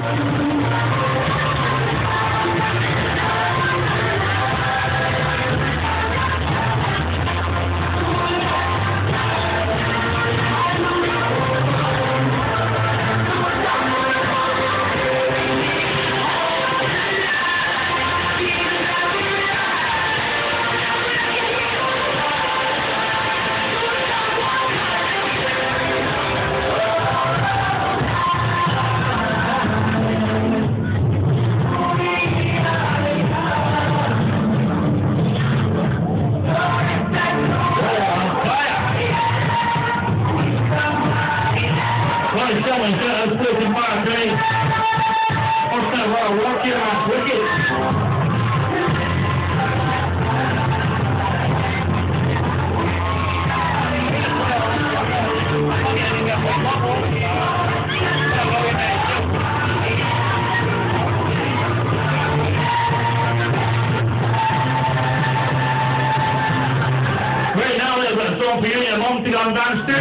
On downstairs.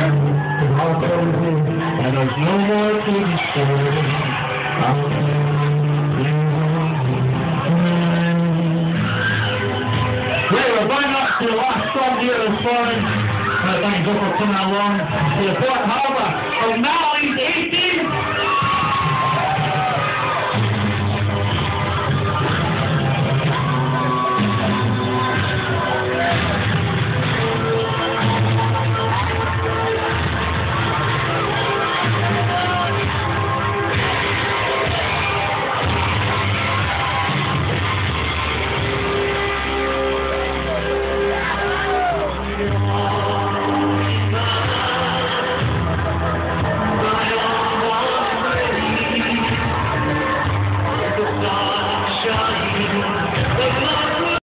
And there's no more to be said. We're going up to the last song here this morning. Thank you for coming along to the Port Harbour of Mally's 18. The sun shining, the light.